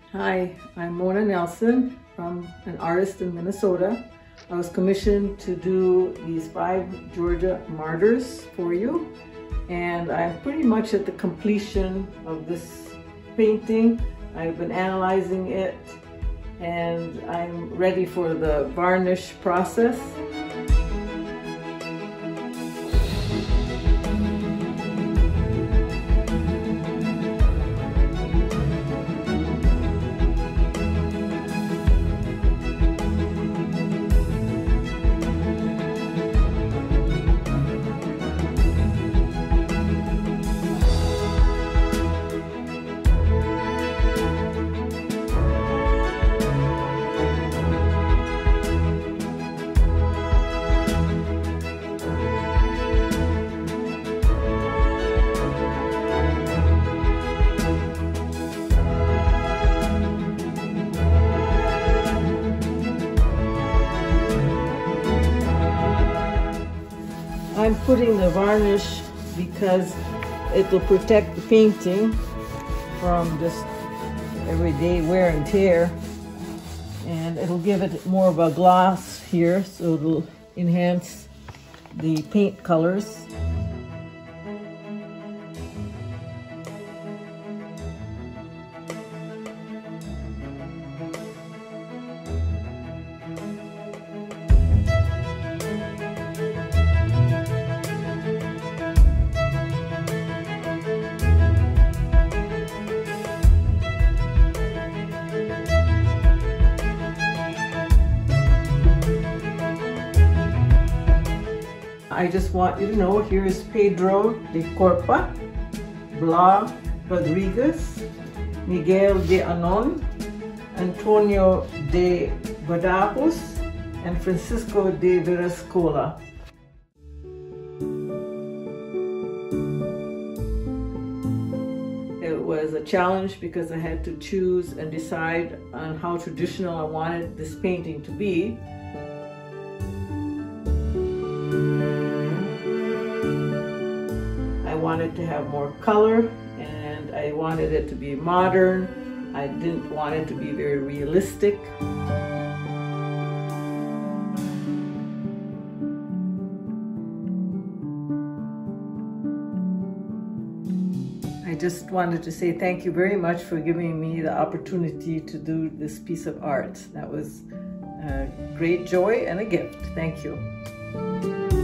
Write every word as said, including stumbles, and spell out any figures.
Hi, I'm Mona Nelson, from an artist in Minnesota. I was commissioned to do these five Georgia martyrs for you, and I'm pretty much at the completion of this painting. I've been analyzing it, and I'm ready for the varnish process. I'm putting the varnish because it will protect the painting from just everyday wear and tear, and it'll give it more of a gloss here, so it'll enhance the paint colors. I just want you to know, here's Pedro de Corpa, Blas Rodriguez, Miguel de Anon, Antonio de Badajoz, and Francisco de Verascola. It was a challenge because I had to choose and decide on how traditional I wanted this painting to be. I wanted to have more color, and I wanted it to be modern. I didn't want it to be very realistic. I just wanted to say thank you very much for giving me the opportunity to do this piece of art. That was a great joy and a gift. Thank you.